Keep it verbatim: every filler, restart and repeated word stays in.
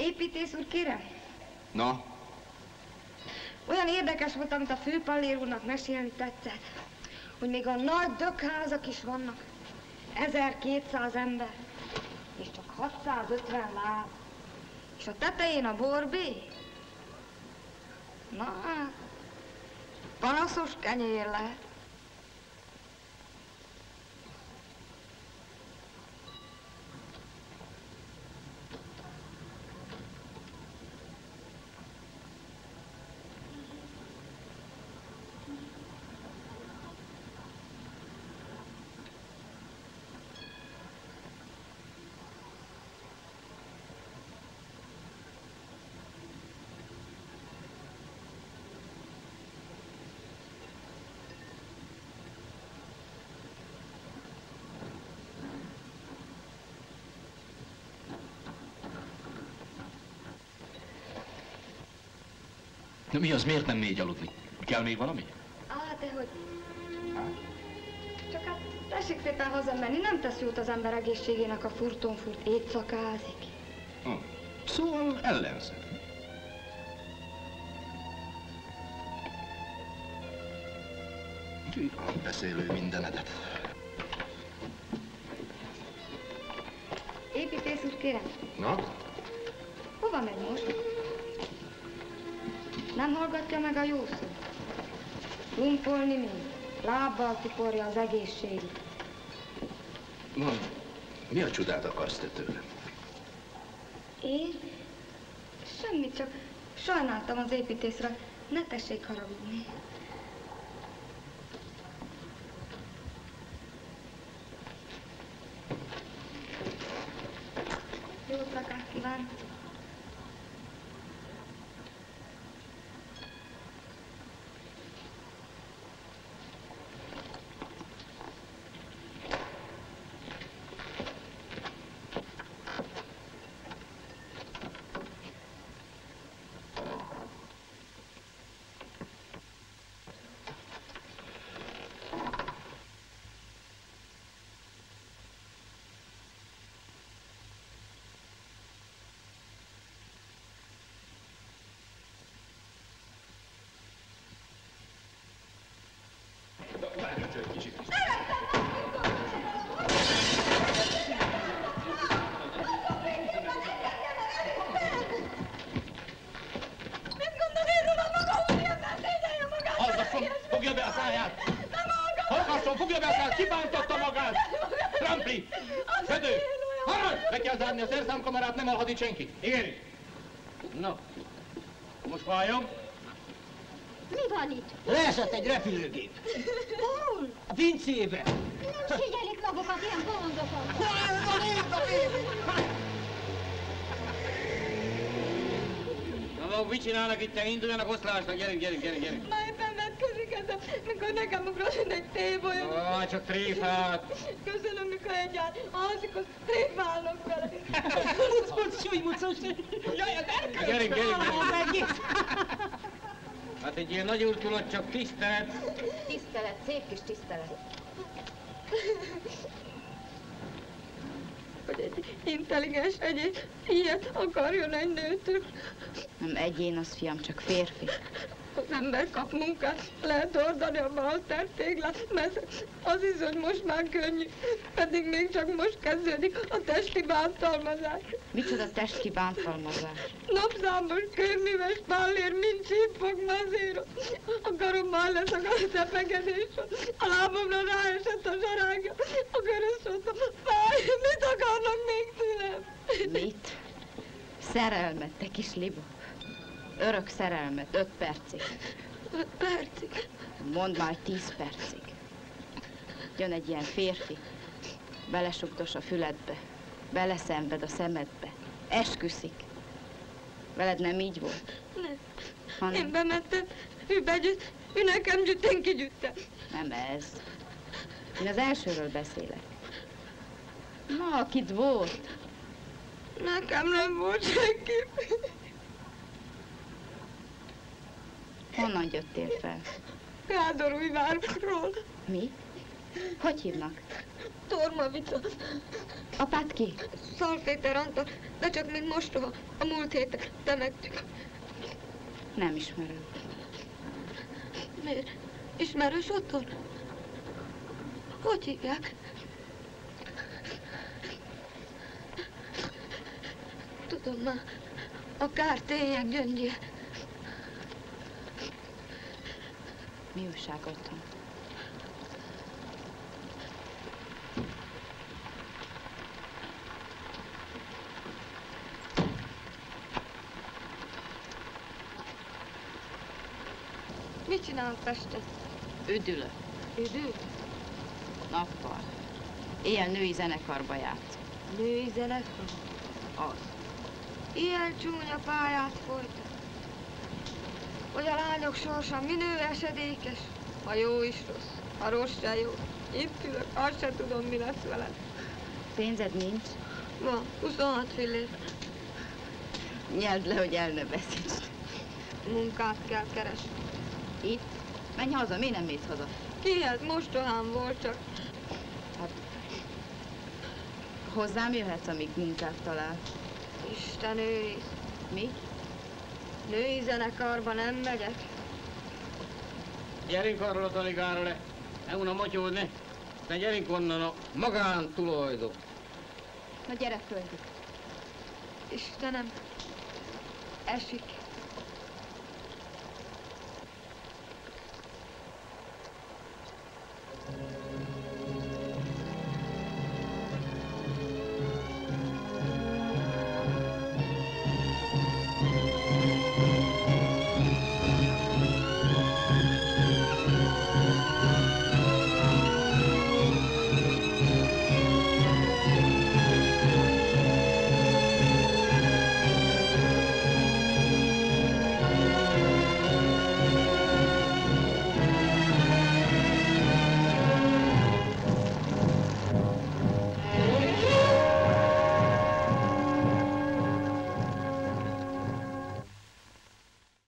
Építész úr, kérem? Na? Olyan érdekes volt, amit a főpallér úrnak mesélni tetszett, hogy még a nagy dökházak is vannak. ezerkétszáz ember, és csak hatszázötven láb. És a tetején a borbé? Na hát, panaszos kenyér lehet. Na mi az, miért nem mégy aludni? Kell még valami? Á, dehogy. Csak hát tessék szépen hazamenni, nem tesz jót az ember egészségének, a furtonfurt éjszakázik. Hm. Szóval ellenzem. Beszélő mindenedet. Építész úr, kérem. Na? Hova megy most? Nem hallgatja meg a jó szót. Lumpolni még, lábbal tiporja az egészségét. Mondd, mi a csodát akarsz te tőlem? Én? Semmit, csak sajnáltam az építészre. Ne tessék haragudni. Jó éjszakát kívánok! Fogja be a száját! Hallgasson, fogja be a száját! Kibántotta magát! Trampli! Födő! Harad! Be kell zárni a szerszámkamerát, nem alhat itt senki. Igen. No. Most váljon. Mi van itt? Leesett egy repülőgép. Hol? A pincébe. Nem figyelik magukat ilyen bolondokat. Na, maguk mit csinálnak itt? Induljanak oszlásnak. Gyerünk, gyerünk, gyerünk, gyerünk. Ma éppen vetkezik ez, mikor nekem ugrott egy tébolyom. Ó, csak tréfát. Köszönöm, mikor egyáltalán alszik, azt tréfálnak vele. Mucmuc, súlymucos. Jaj, az erkölcs! Gyerünk, gyerünk, gyerünk. Hát egy ilyen nagy úrtulott csak tisztelet. Tisztelet, szép kis tisztelet. Hogy egy intelligens egyén ilyet akarjon egy nőtől. Nem egyén az, fiam, csak férfi. Az ember kap munkát, lehet ordani a baltertéglát, mert az is, hogy most már könnyű, pedig még csak most kezdődik a testi bántalmazás. Micsoda testi bántalmazás? Napszámos, kőműves pallér, mind csípog mazéron. A karommal leszakadt a tepegedés, a lábamra ráesett a zsarágja, a körös fáj, mit akarnak még tőlem? Mit? Szerelmet, te kis libok. Örök szerelmet, öt percig. Öt percig? Mondd már, tíz percig. Jön egy ilyen férfi, belesugdos a füledbe, beleszenved a szemedbe, esküszik. Veled nem így volt? Nem. Hanem... Én bementem, ő begyűjt, ő nekem gyűjt, én kigyűjtem. Nem ez. Én az elsőről beszélek. Na, akit volt? Nekem nem volt senki. Honnan jöttél fel? Kádorújvárról. Mi? Hogy hívnak? Tormavica. Apád ki? Szalféter Antal, de csak mint mostoha. A múlt héten temettük. Nem ismerem. Miért? Ismerős otthon? Hogy hívják? Tudom már. A kártélyek gyöngyje. Mi újság otthon? Mit csinálok Pesten? Üdülök. Üdül? Nappal. Éjjel női zenekarba játszom. Női zenekar? Az. Ilyen csúnya pályát folytat. Hogy a lányok sorsa minő esedékes, ha jó is rossz, ha rossz se jó. Itt ülök, azt se tudom, mi lesz veled. Pénzed nincs? Van, huszonhat fillér. Nyeld le, hogy el ne veszítsd. Munkát kell keresni. Itt? Menj haza, miért nem mész haza? Kihez mostohám volt csak. Hát... Hozzám jöhetsz, amíg munkát talál. Isten őriz. Mi? Női zenekarba nem megyek. Gyerünk arról a taligáról le. Ne unna motyódni. De gyerünk onnan a magántulajdon. Na gyere, földjük. Istenem, esik.